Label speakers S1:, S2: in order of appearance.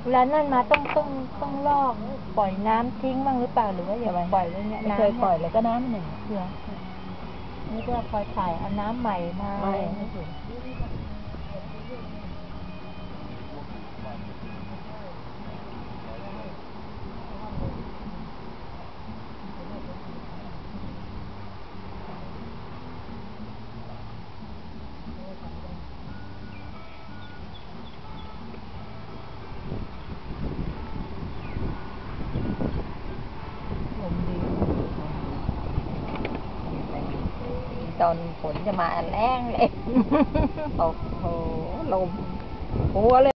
S1: เวลานั่นมาต้องลอกปล่อยน้ำทิ้งบ้างหรือเปล่าหรือว่าอย่าปล่อยไว้เนี่ยน้ำเคยปล่อยแล้วก็น้ำหนึ่งเหรอนี่ก็คอยถ่ายเอาน้ำใหม่มาไม่ถึงตอนฝนจะมาแรงเลยโอ้โหลมหัวเลย